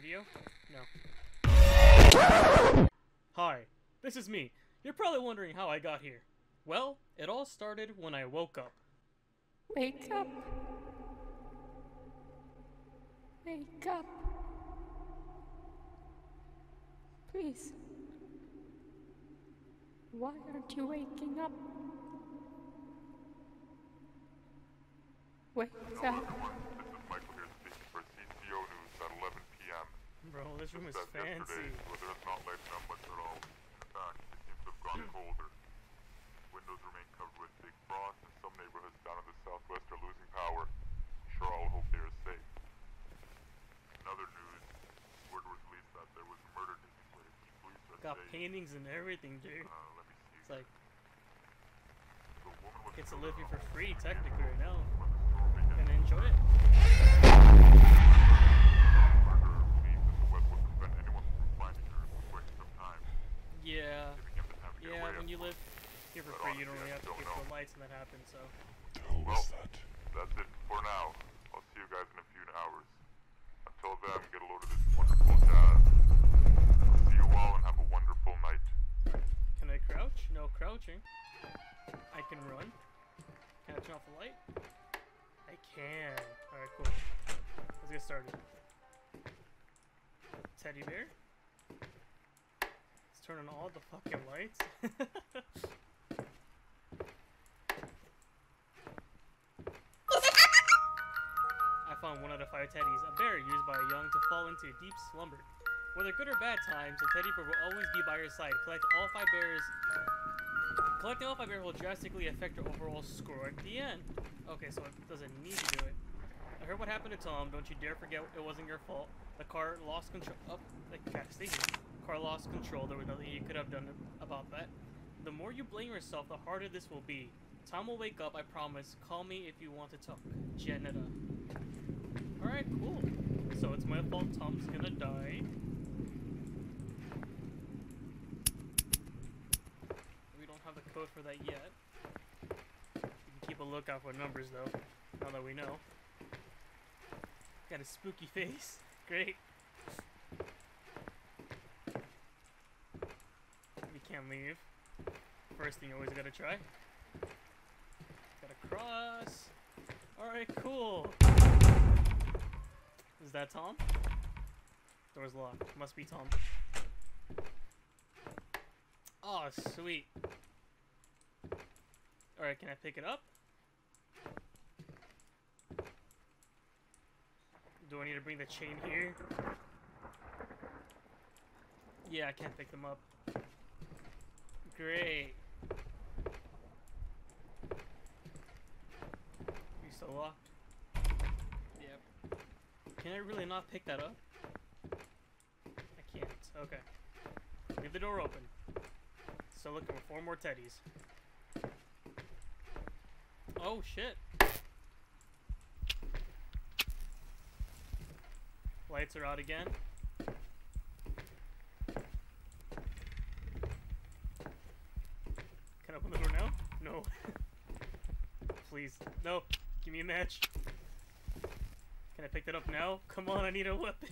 video? No. Hi, this is me. You're probably wondering how I got here. Well, it all started when I woke up. Wake up. Wake up. Please. Why aren't you waking up? Wake up. Michael here speaking for CCO News at 11 p.m. Bro, this room is Said fancy. yesterday, the weather has not lightened up much at all. In fact, it seems to have gone colder. Windows remain covered with thick frost, and some neighborhoods down in the southwest are losing power. I'm sure all hope they are safe. In other news, word was released that there was a murder taking place. Police are Got saying, paintings and everything, dude. let me see. It's like, The woman was gets to killed live in here her for home free, technically, right now. when the storm began. Gonna enjoy it. Murderer believes that the web would prevent anyone from finding her for quite some time, Yeah. giving him the time to get Yeah, away. when you live here for free, you don't really have to pay for the lights and that happens, so. How was that? That's it for now. I'll see you guys in a few hours. Until then, get a load of this wonderful jazz. I'll see you all and have a wonderful night. Can I crouch? No crouching. I can run. Can I turn off the light? I can. Alright, cool. Let's get started. Teddy bear. Let's turn on all the fucking lights. I found 1 out of 5 teddies. A bear used by a young to fall into a deep slumber. Whether good or bad times, a teddy bear will always be by your side. Collecting all 5 bears will drastically affect your overall score at the end. Okay, so it doesn't need to do it. I heard what happened to Tom. Don't you dare forget it wasn't your fault. The car lost control. Oh, like gas station. Car lost control. There was nothing you could have done about that. The more you blame yourself, the harder this will be. Tom will wake up, I promise. Call me if you want to talk. Janetta. Alright, cool. So it's my fault Tom's gonna die. We don't have the code for that yet. We can keep a lookout for numbers though, now that we know. Got a spooky face. Great. We can't leave. First thing you always gotta try. Gotta cross. Alright, cool. Is that Tom? Door's locked. Must be Tom. Oh, sweet. Alright, can I pick it up? Do I need to bring the chain here? Yeah, I can't pick them up. Great. You still locked? Yep. Can I really not pick that up? I can't. Okay. Leave the door open. Still looking for 4 more teddies. Oh shit. Lights are out again. Can I open the door now? No. Please. No. Give me a match. Can I pick that up now? Come on, I need a weapon.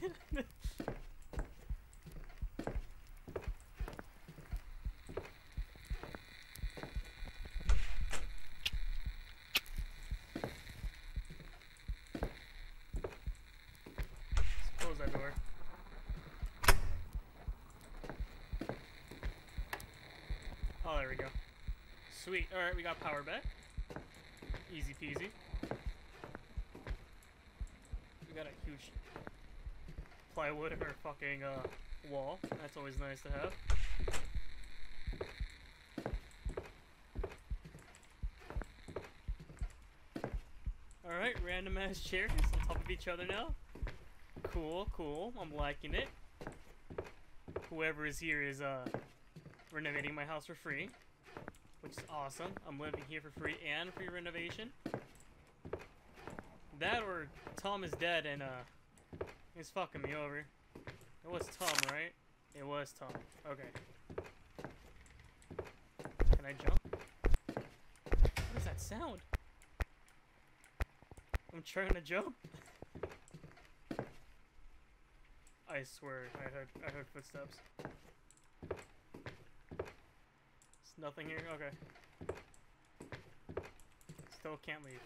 Close that door. Oh, there we go. Sweet. Alright, we got power back. Easy peasy. We got a huge plywood in our fucking wall. That's always nice to have. Alright, random ass chairs on top of each other now. Cool, cool. I'm liking it. Whoever is here is renovating my house for free, which is awesome. I'm living here for free and free renovation. That or Tom is dead and he's fucking me over. It was Tom, right? It was Tom. Okay. Can I jump? What is that sound? I'm trying to jump. I I swear, I heard footsteps. There's nothing here? Okay. Still can't leave.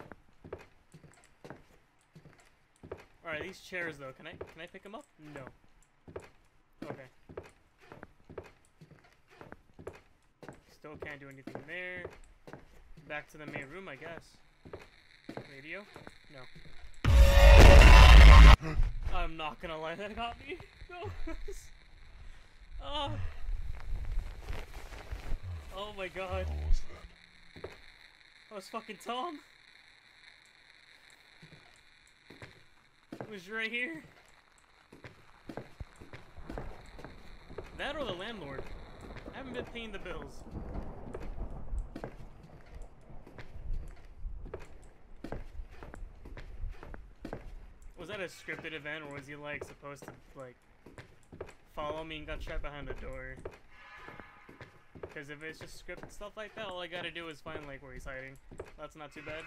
Alright, these chairs though, can I pick them up? No. Okay. Still can't do anything there. Back to the main room, I guess. Radio? No. I'm not gonna lie, that got me. No. Oh. Oh my god. What was that? That was fucking Tom. It was right here. That or the landlord. I haven't been paying the bills. Was that a scripted event, or was he like supposed to like follow me and got trapped behind the door? Because if it's just scripted stuff like that, all I gotta do is find like where he's hiding. That's not too bad.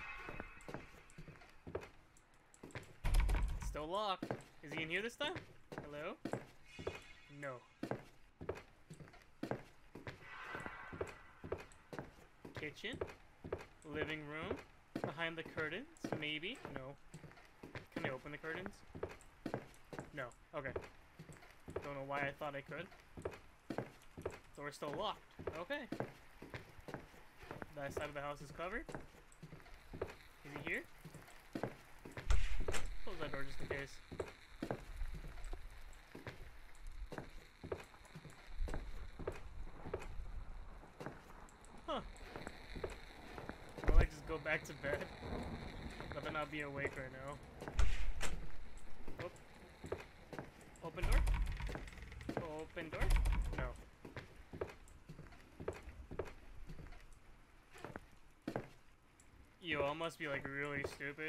Still locked. Is he in here this time? Hello? No. Kitchen? Living room? Behind the curtains? Maybe? No. Can I open the curtains? No. Okay. Don't know why I thought I could. Door's still locked. Okay. That side of the house is covered. Is he here? Close that door just in case. Huh. Will I just go back to bed? But not be awake right now. Oh. Open door? Open door? No. Yo, I must be like really stupid.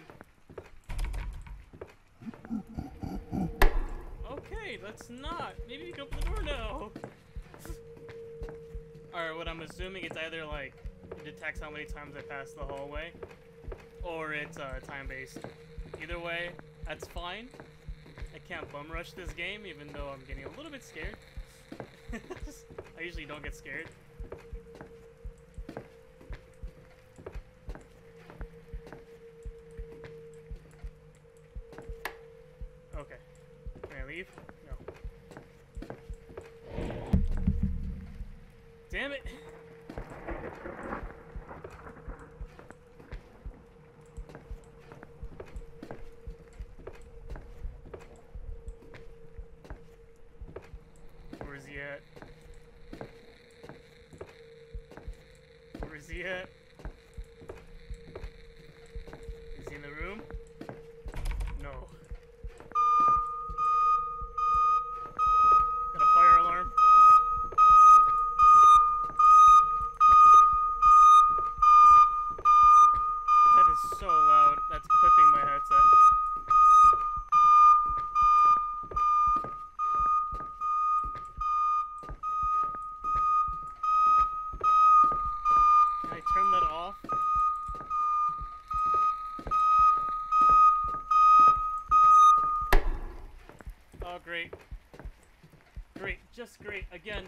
Okay, let's not. Maybe we can open the door now. Alright, what I'm assuming it's either like it detects how many times I pass the hallway, or it's time-based. Either way, that's fine. I can't bum rush this game, even though I'm getting a little bit scared. I usually don't get scared. Okay. Can I leave? No. Damn it! Where's he at? Where's he at? Is he in the room? No. Got a fire alarm. That is so loud. That's clipping my headset. Can I turn that off? Oh, great. Great. Just great. Again.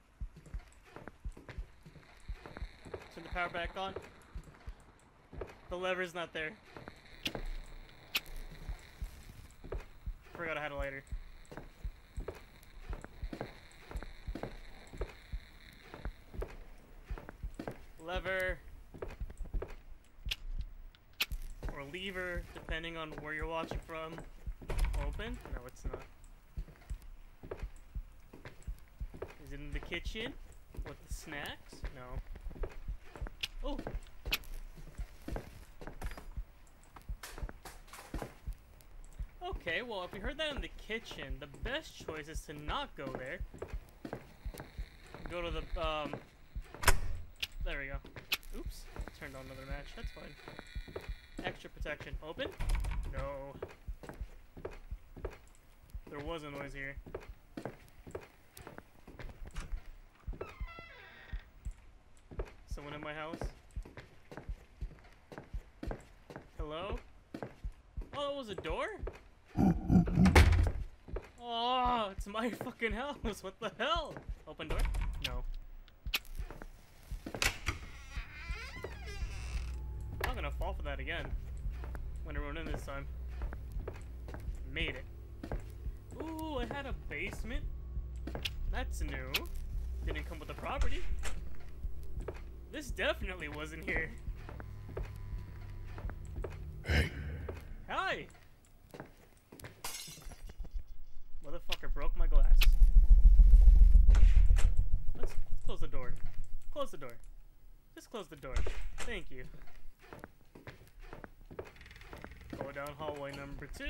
Turn the power back on. The lever's not there. Forgot I had a lighter. Lever. Or lever, depending on where you're watching from. Open? No, it's not. Is it in the kitchen? With the snacks? No. Oh! Okay, well, if we heard that in the kitchen, the best choice is to not go there. Go to the, there we go. Oops. Turned on another match. That's fine. Extra protection. Open? No. There was a noise here. Someone in my house? Hello? Oh, it was a door? Oh, It's my fucking house. What the hell? Open door? No. I'm not gonna fall for that again. I'm gonna run in this time. Made it. Ooh, it had a basement. That's new. Didn't come with the property. This definitely wasn't here. Hey. Hi! Motherfucker broke my glass. Let's close the door. Close the door. Just close the door. Thank you. Go down hallway number 2.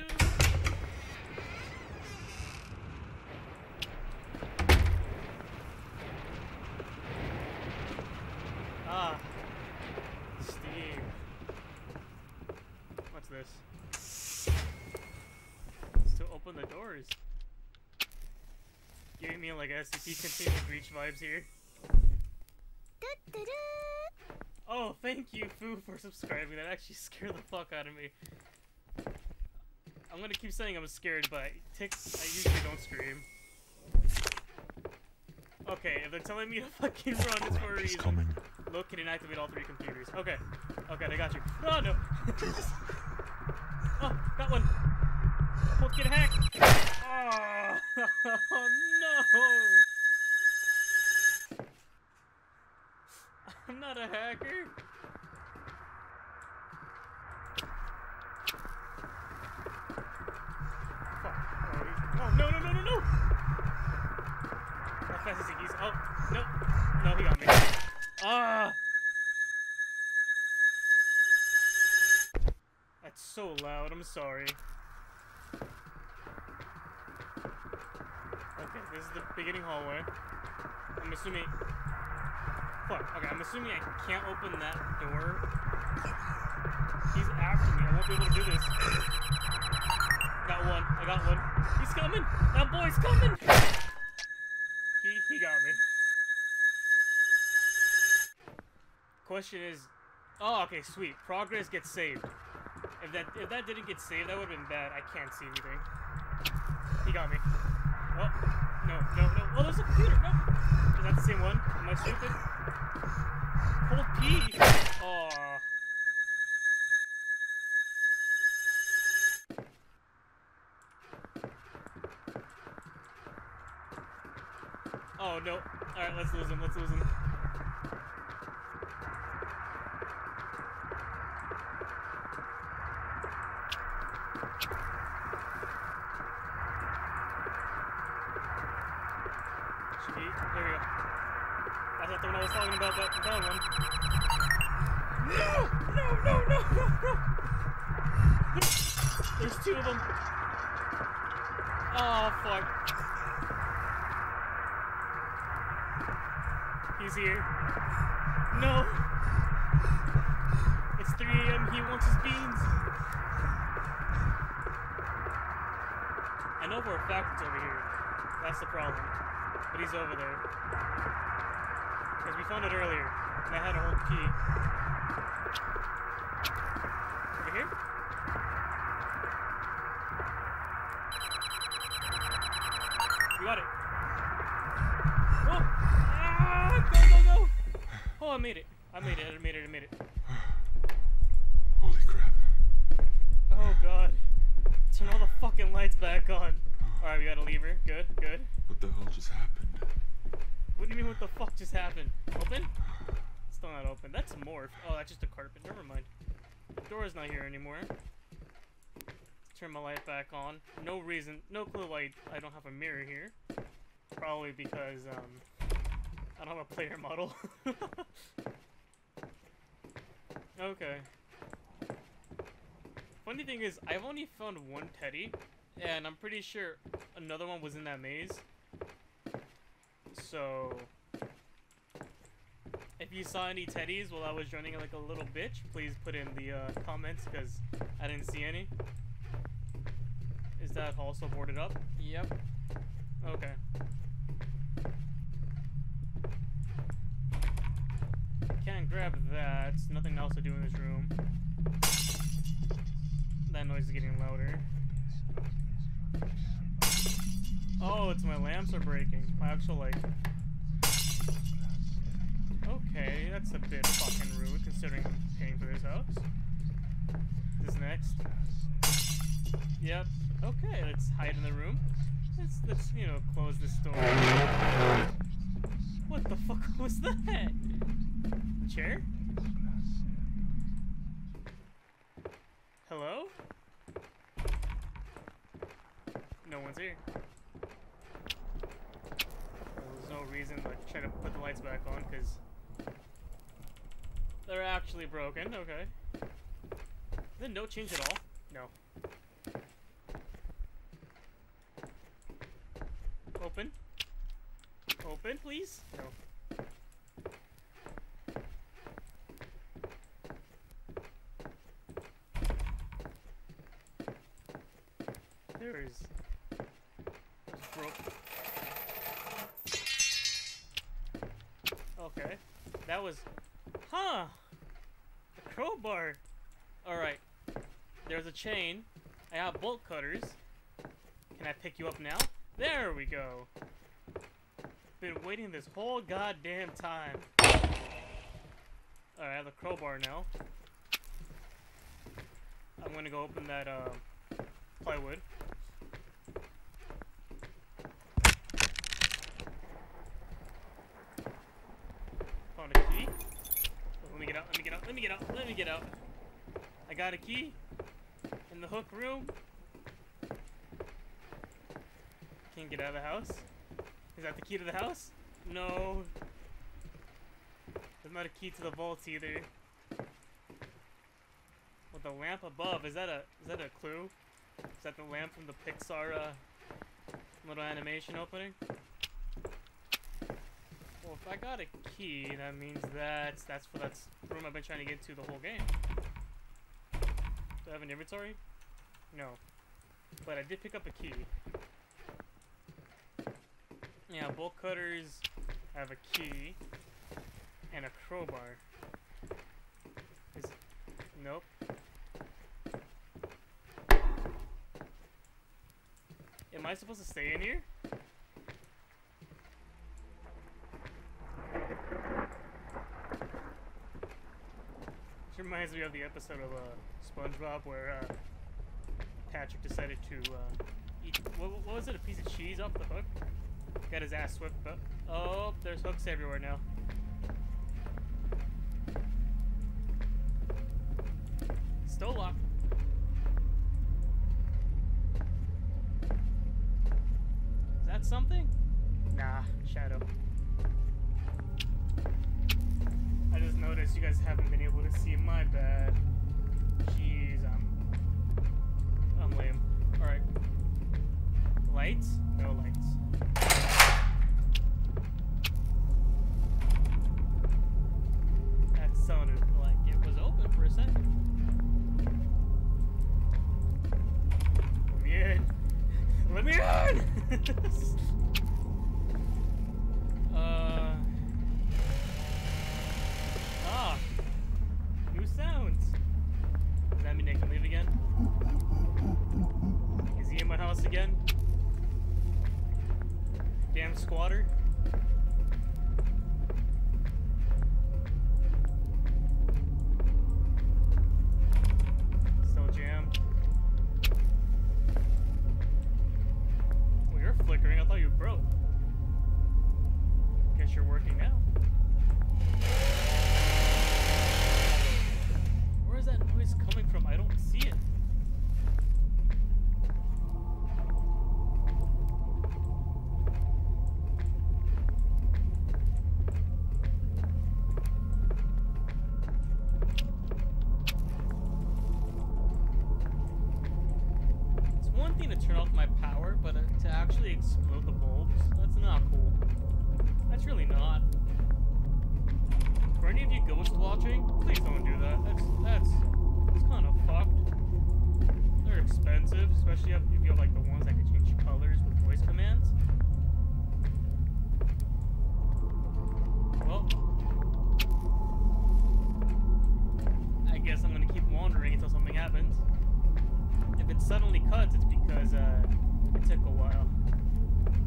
Ah. Steve. What's this? It's to open the doors. Giving me like SCP Continued Breach vibes here. Oh, thank you, Foo, for subscribing. That actually scared the fuck out of me. I'm gonna keep saying I'm scared, but I usually don't scream. Okay, if they're telling me to fucking run, it's for a reason. Coming. Locate and activate all 3 computers. Okay. Okay, I got you. Oh, no. Oh, got one. Don't get hacked. Oh, no. I'm not a hacker. Fuck. Oh, no, no, no, no, no. How fast is he? Oh, no. No, he got me. Ah! That's so loud, I'm sorry. Okay, this is the beginning hallway. I'm assuming... Fuck, okay, I'm assuming I can't open that door. He's after me, I won't be able to do this. Got one, I got one. He's coming! That boy's coming! He got me. Question is, oh, okay, sweet. Progress gets saved. If that didn't get saved, that would have been bad. I can't see anything. He got me. Oh, no, no, no. Oh, there's a computer. No. Is that the same one? Am I stupid? Hold P. Oh. Oh no. Alright, let's lose him. Let's lose him. Should be. There we go. That's not the one I was talking about, but I'm telling one. No! No, no, no, no, no! There's 2 of them. Oh, fuck. He's here. No! It's 3 AM, he wants his beans. I know for a fact it's over here. That's the problem. But he's over there. Because we found it earlier. And I had a whole key. Over here? We got it. Oh! Ah! Go, go, go! Oh, I made it. I made it. I made it. I made it. Holy crap. Oh, God. Turn all the fucking lights back on. Alright, we got a lever. Good, good. What the hell just happened? What do you mean what the fuck just happened? Open? Still not open. That's a morph. Oh, that's just a carpet. Never mind. The door is not here anymore. Let's turn my light back on. No reason, no clue why I don't have a mirror here. Probably because, I don't have a player model. Okay. Funny thing is, I've only found 1 teddy, and I'm pretty sure another one was in that maze. So, if you saw any teddies while I was running like a little bitch, please put in the comments, because I didn't see any. Is that also boarded up? Yep. Okay. Can't grab that. Nothing else to do in this room. That noise is getting louder. Oh, it's my lamps are breaking. My actual, like... Okay, that's a bit fucking rude, considering I'm paying for this house. This next. Yep. Okay, let's hide in the room. Let's you know, close this door. What the fuck was that? The chair? Hello? No one's here. There's no reason to try to put the lights back on, because they're actually broken. Okay. Then no change at all? No. Open. Open, please? No. There is... Just broke. Okay. That was... Huh! A crowbar! Alright. There's a chain. I have bolt cutters. Can I pick you up now? There we go! Been waiting this whole goddamn time. Alright, I have the crowbar now. I'm gonna go open that, plywood. Found a key. Let me get out, let me get out, let me get out, let me get out. I got a key in the hook room. Can't get out of the house. Is that the key to the house? No. There's not a key to the vaults either. With the lamp above, is that a clue? Is that the lamp from the Pixar little animation opening? Well, if I got a key, that means that's for that room I've been trying to get to the whole game. Do I have an inventory? No. But I did pick up a key. Yeah, bolt cutters, I have a key, and a crowbar. Nope. Am I supposed to stay in here? This reminds me of the episode of SpongeBob where Patrick decided to eat, what was it, a piece of cheese off the hook? Got his ass whipped up. Oh, there's hooks everywhere now. Still locked. Is that something? Nah, shadow. I just noticed you guys haven't been able to see my bad. Jeez, I'm lame. Alright. Lights? No lights. That sounded like it was open for a second. Let me in! Let me in! New sounds. Does that mean I can leave again? Is he in my house again? Damn squatter. Still jammed. Well, you're flickering. I thought you broke. Guess you're working now. Where is that noise coming from? I don't see it. It's one thing to turn off my power, but to actually explode the bulbs, that's not cool. That's really not. For any of you ghost watching, please don't do that. That's kind of fucked. They're expensive, especially if you have like the ones that can change colors with voice commands. Well, I guess I'm gonna keep wandering until something happens. If it suddenly cuts, it's because it took a while.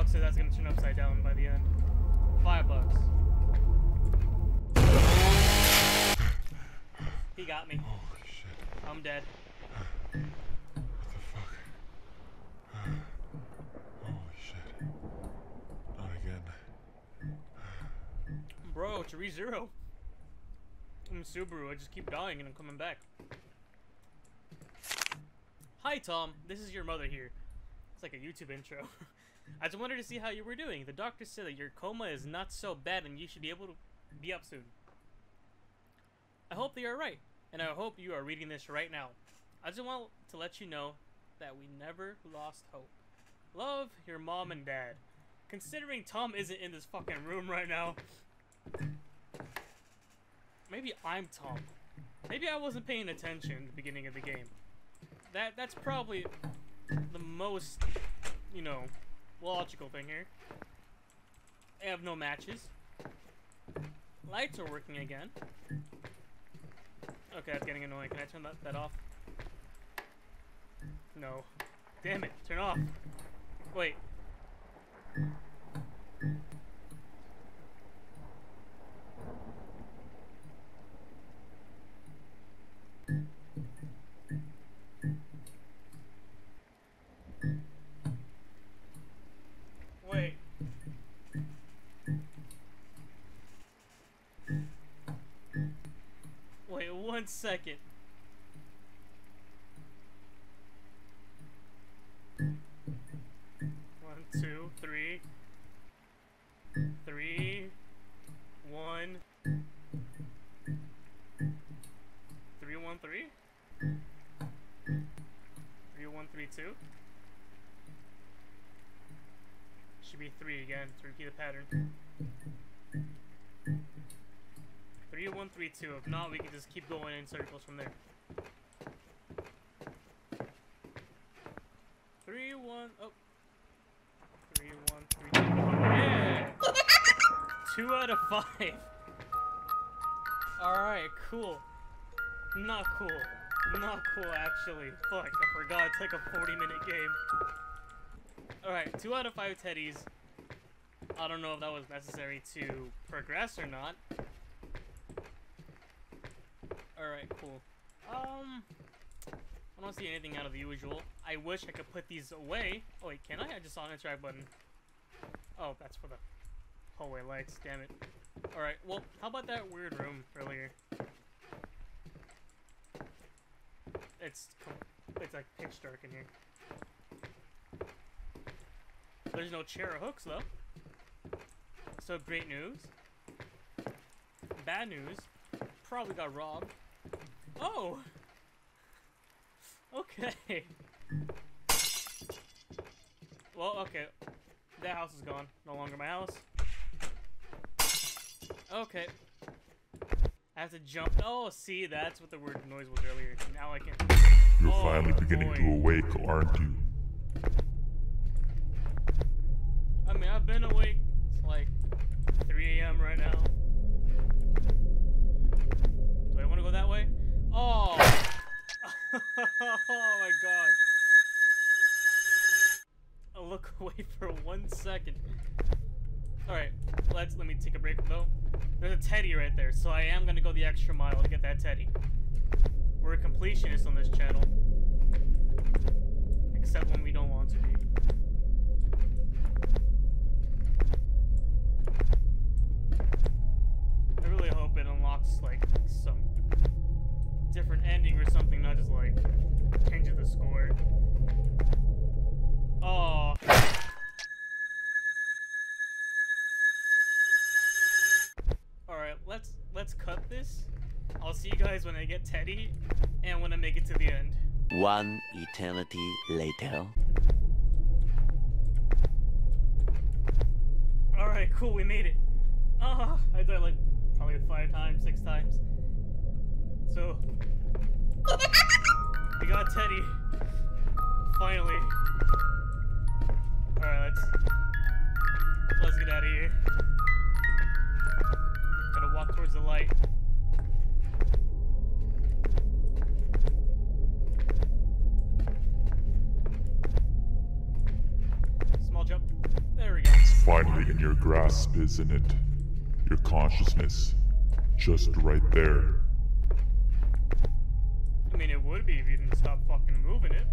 says that's gonna turn upside down by the end. $5. He got me. Holy shit. I'm dead. What the fuck? Holy shit. Not again. Bro, it's a ReZero. I'm Subaru. I just keep dying and I'm coming back. Hi, Tom. This is your mother here. It's like a YouTube intro. I just wanted to see how you were doing. The doctor said that your coma is not so bad and you should be able to be up soon. I hope they are right, and I hope you are reading this right now. I just want to let you know that we never lost hope. Love, your mom and dad. Considering Tom isn't in this fucking room right now, maybe I'm Tom. Maybe I wasn't paying attention at the beginning of the game. That's probably the most, you know, logical thing here. I have no matches. Lights are working again. Okay, that's getting annoying. Can I turn that off? No. Damn it, turn off. Wait. Wait. Wait 1 second. One, two, three. 3, 1. 3, 1, 3. 3, 1, 3, 2. Should be 3 again to repeat the pattern. 3, 1, 3, 2. If not, we can just keep going in circles from there. 3, 1. Oh. 3, 1, 3, 2. Yeah. 2 out of 5. Alright, cool. Not cool. Not cool, actually. Fuck, I forgot it's like a 40-minute game. Alright, 2 out of 5 teddies. I don't know if that was necessary to progress or not. Alright, cool. I don't see anything out of the usual. I wish I could put these away. Oh wait, can I? I just saw an interact button. Oh, that's for the hallway lights, damn it. Alright, well, how about that weird room earlier? It's like pitch dark in here. There's no chair or hooks though. So great news. Bad news. Probably got robbed. Oh! Okay. Well, okay. That house is gone. No longer my house. Okay. I have to jump. Oh, see, that's what the word noise was earlier. Now I can. You're Oh, finally beginning boy. to awake, aren't you? I mean, I've been awake. It's like 3 a.m. right now. Do I want to go that way? Oh! Oh my god. I'll look away for 1 second. Alright, let me take a break though. There's a teddy right there, so I am gonna go the extra mile to get that teddy. We're a completionist on this channel. Except when we don't want to be. I really hope it unlocks like some different ending or something, not just like changes the score. Oh. Alright, let's cut this. I'll see you guys when I get Teddy and when I make it to the end. One eternity later. Alright, cool, we made it. I died like probably 5 times, 6 times. So we got Teddy. Finally. Alright, let's get out of here. Gotta walk towards the light. Small jump. There we go. in your grasp, isn't it? Your consciousness. Just right there. I mean, it would be if you didn't stop fucking moving it.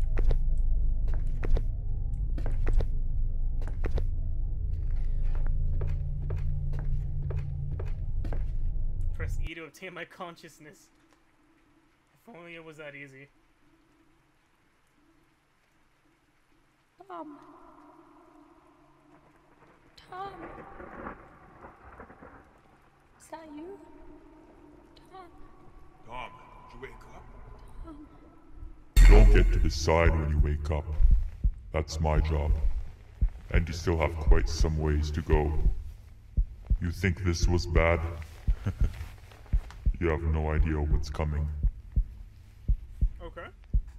Press E to obtain my consciousness. If only it was that easy. Tom. Tom. Is that you? Tom. Tom, did you wake up? You don't get to decide when you wake up. That's my job. And you still have quite some ways to go. You think this was bad? You have no idea what's coming. Okay.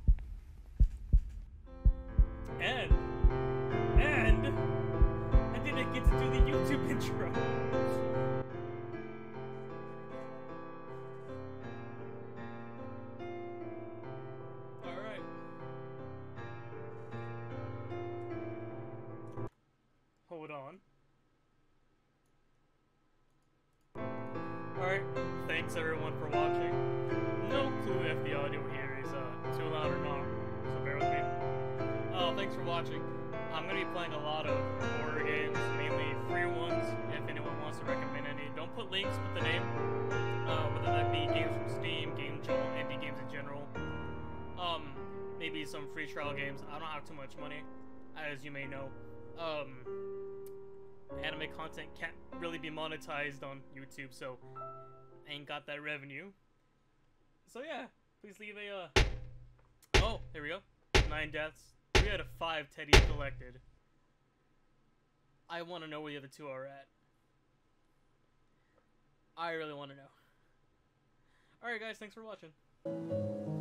And I didn't get to do the YouTube intro. Alright. Hold on. Alright, thanks everyone for watching. No clue if the audio here is too loud or not, so bear with me. Thanks for watching. I'm going to be playing a lot of horror games, mainly free ones, if anyone wants to recommend any. Don't put links, put the name, whether that be games from Steam, Game Jolt, indie games in general. Maybe some free trial games. I don't have too much money, as you may know. Anime content can't really be monetized on YouTube, so I ain't got that revenue. So yeah, please leave a, oh, here we go. 9 deaths. 3 out of 5 teddies collected. I want to know where the other 2 are at. I really want to know. Alright guys, thanks for watching.